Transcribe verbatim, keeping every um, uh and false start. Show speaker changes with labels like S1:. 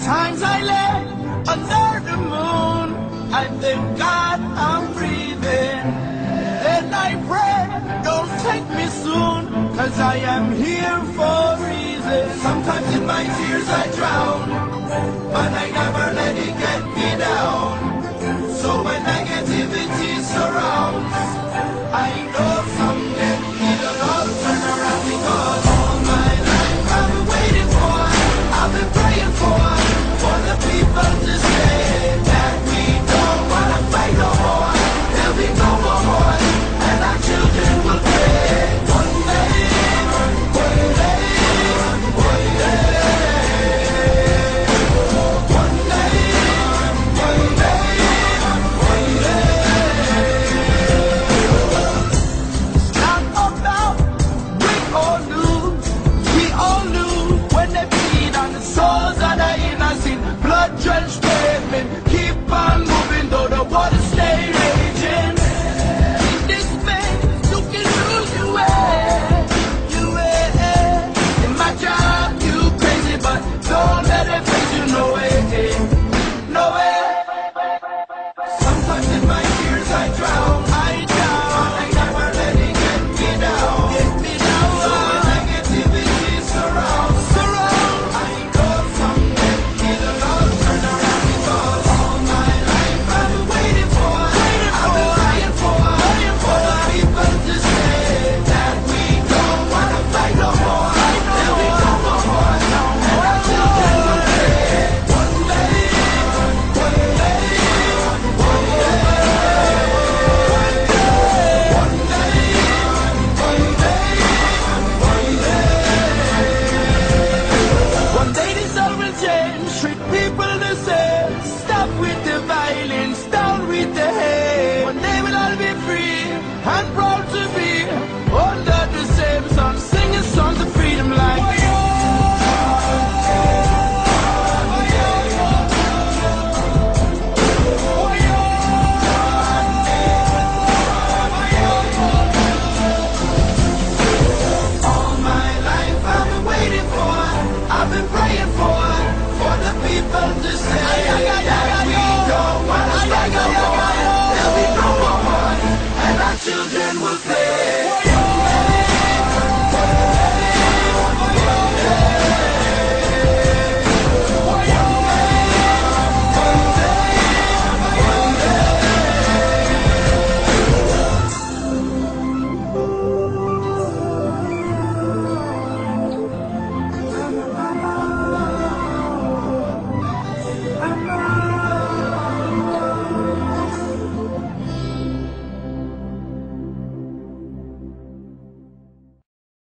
S1: Sometimes I lay under the moon, I thank God I'm breathing. Then I pray, don't take me soon, cause I am here for a reason. Sometimes in my tears I drown, but I never let it get me down. So when negativity surrounds, I know someday it'll all turn around, because all my life I've been waiting for, I've been praying for, for the people to say that we don't wanna fight no more. There'll be no more wars, and our children will pray. One day, one day, one day, one day, one day, one day. Not about, we all knew, we all knew when they feed on the souls of the innocent, blood-drenched pavement. Keep on moving though the water stay raging. In this space, you can lose your way, your way. In my job, you crazy, but don't let it face you, no way, no way. Sometimes in my tears I drown, I drown, but I never let it get me down, get me down. So when negativity surrounds, surrounds, I know someday it'll all turn around, because all my life I've been waiting for, waiting I've been praying for, praying for the people to say that we don't wanna fight no more. There'll be no more wars, and our children will pray. One day, one day, one day, one day, one day, one day. One day this all will change, treat people the same. Stop with the violence, down with the hate.